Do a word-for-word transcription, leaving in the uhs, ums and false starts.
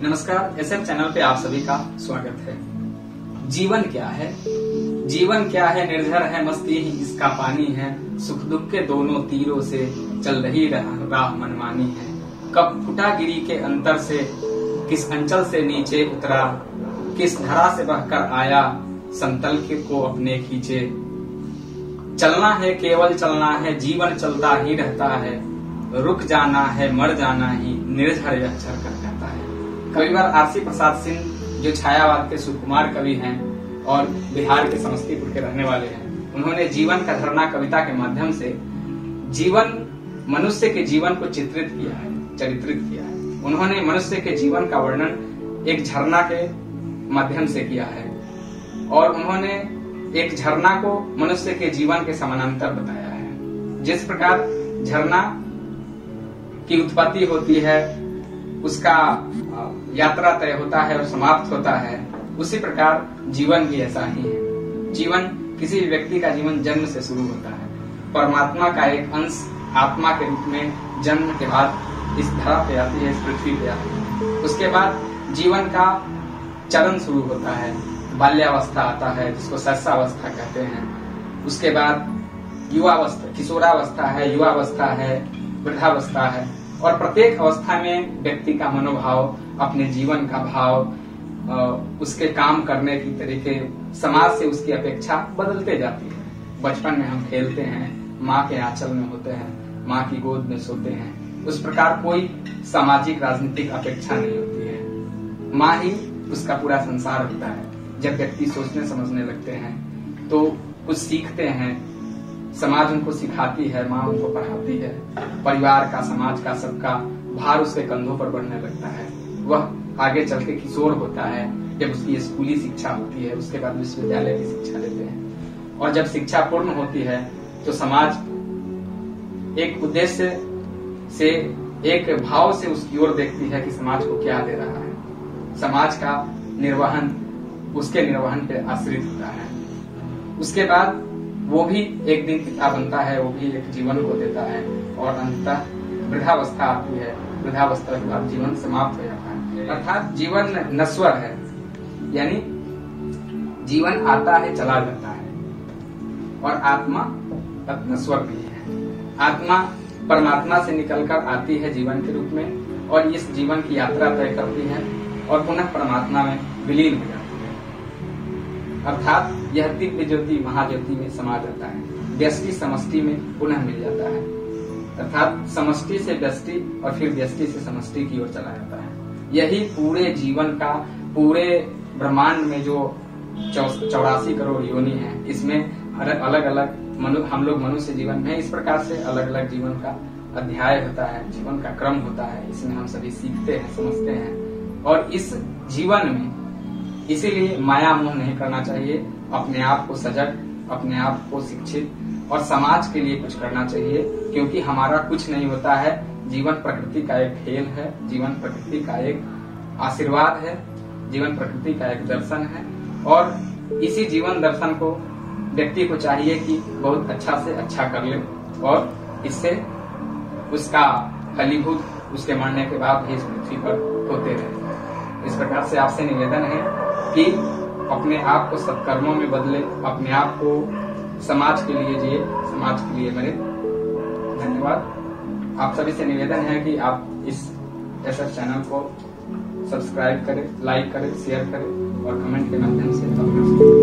नमस्कार, SF channel पे आप सभी का स्वागत है। जीवन क्या है? जीवन क्या है? निर्झर है मस्ती ही इसका पानी है, सुख दुख के दोनों तीरों से चल रही राह मनमानी है। कब फुटा गिरी के अंतर से, किस अंचल से नीचे उतरा, किस धरा से बहकर आया, समतल के को अपने खींचे। चलना है, केवल चलना है, जीवन चलता ही रहता है, रुक जाना है, मर जाना ही निर्झर यह चल कर कहता है। कविवर आरसी प्रसाद सिंह जो छायावाद के सुकुमार कवि हैं और बिहार के समस्तीपुर के रहने वाले हैं, उन्होंने जीवन का धरना कविता के माध्यम से जीवन मनुष्य के जीवन को चित्रित किया है, चरित्रित किया है। उन्होंने मनुष्य के जीवन का वर्णन एक झरना के माध्यम से किया है और उन्होंने एक झरना को मनुष्य के जीवन के समानांतर बताया है। जिस प्रकार झरना की उत्पत्ति होती है, उसका यात्रा तय होता है और समाप्त होता है, उसी प्रकार जीवन भी ऐसा ही है। जीवन किसी भी व्यक्ति का जीवन जन्म से शुरू होता है। परमात्मा का एक अंश आत्मा के रूप में जन्म के बाद इस धरा पे आती है, इस पृथ्वी पे आती है। उसके बाद जीवन का चरण शुरू होता है, बाल्यावस्था आता है जिसको शैशवावस्था कहते हैं। उसके बाद युवावस्था, किशोरावस्था है, युवावस्था है, वृद्धावस्था है और प्रत्येक अवस्था में व्यक्ति का मनोभाव, अपने जीवन का भाव, उसके काम करने की तरीके, समाज से उसकी अपेक्षा बदलते जाती है। बचपन में हम खेलते हैं, माँ के आंचल में होते हैं, माँ की गोद में सोते हैं। उस प्रकार कोई सामाजिक राजनीतिक अपेक्षा नहीं होती है, माँ ही उसका पूरा संसार होता है। जब व्यक्ति सोचने समझने लगते हैं तो कुछ सीखते हैं, समाज उनको सिखाती है, माँ उनको पढ़ाती है, परिवार का, समाज का, सबका भार उसके कंधों पर बढ़ने लगता है। वह आगे चल के किशोर होता है, जब उसकी स्कूली शिक्षा होती है, उसके बाद विश्वविद्यालय की शिक्षा लेते हैं और जब शिक्षा पूर्ण होती है तो समाज एक उद्देश्य से, एक भाव से उसकी ओर देखती है कि समाज को क्या दे रहा है। समाज का निर्वहन उसके निर्वहन पे आश्रित होता है। उसके बाद वो भी एक दिन पिता बनता है, वो भी एक जीवन को देता है और अंततः वृद्धावस्था आती है। वृद्धावस्था के बाद जीवन समाप्त हो जाता है। अर्थात जीवन नश्वर है, यानी जीवन आता है, चला जाता है और आत्मा नश्वर भी है। आत्मा परमात्मा से निकलकर आती है जीवन के रूप में और इस जीवन की यात्रा तय करती है और पुनः परमात्मा में विलीन हो जाती है। अर्थात यह दिव्य ज्योति महाज्योति में समा जाता है, व्यष्टि समष्टि में पुनः मिल जाता है। अर्थात समष्टि से व्यष्टि और फिर व्यष्टि से समष्टि की ओर चला जाता है। यही पूरे जीवन का, पूरे ब्रह्मांड में जो चौरासी करोड़ योनि है, इसमें अलग अलग मनु हम लोग मनुष्य जीवन में इस प्रकार से अलग अलग जीवन का अध्याय होता है, जीवन का क्रम होता है। इसमें हम सभी सीखते हैं, समझते हैं और इस जीवन में इसीलिए माया मोह नहीं करना चाहिए। अपने आप को सजग, अपने आप को शिक्षित और समाज के लिए कुछ करना चाहिए, क्योंकि हमारा कुछ नहीं होता है। जीवन प्रकृति का एक खेल है, जीवन प्रकृति का एक आशीर्वाद है, जीवन प्रकृति का एक दर्शन है और इसी जीवन दर्शन को व्यक्ति को चाहिए कि बहुत अच्छा से अच्छा कर ले और इससे उसका फलीभूत उसके मरने के बाद भी इस पृथ्वी पर होते रहे। इस प्रकार से आपसे निवेदन है कि अपने आप को सत्कर्मों में बदले, अपने आप को समाज के लिए जिए, समाज के लिए मरे। धन्यवाद। आप सभी से निवेदन है कि आप इस एसएफ चैनल को सब्सक्राइब करें, लाइक करें, शेयर करें और कमेंट के माध्यम से अपना